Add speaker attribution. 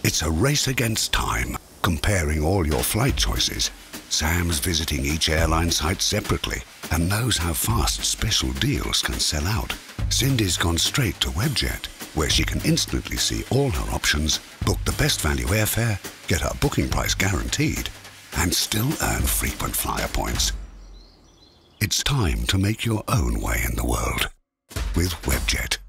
Speaker 1: It's a race against time, comparing all your flight choices. Sam's visiting each airline site separately and knows how fast special deals can sell out. Cindy's gone straight to Webjet, where she can instantly see all her options, book the best value airfare, get her booking price guaranteed, and still earn frequent flyer points. It's time to make your own way in the world with Webjet.